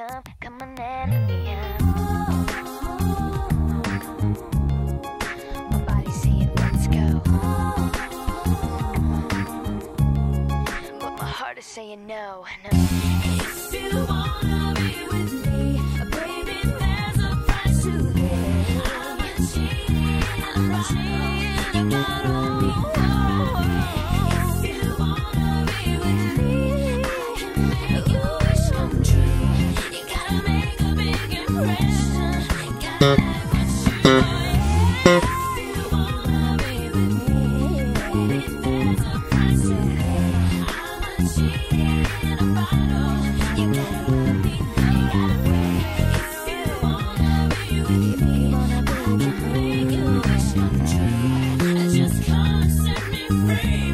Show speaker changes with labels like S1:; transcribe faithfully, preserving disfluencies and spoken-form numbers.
S1: come, come on and me out. My body's saying let's go, but my heart is saying no, no.
S2: If you wanna be with me, baby, there's a price to pay. I'm not cheating, I'm not cheating, you gotta be mine. If you wanna be with me, I can make your wish come true. You gotta make a big impression, gotta have what you want. If you wanna be with me, baby, there's a price to pay. I'm not cheating in a bottle. You gotta love me, you gotta wait. If you wanna be with me, I can make your wish come true. Just come and set me free.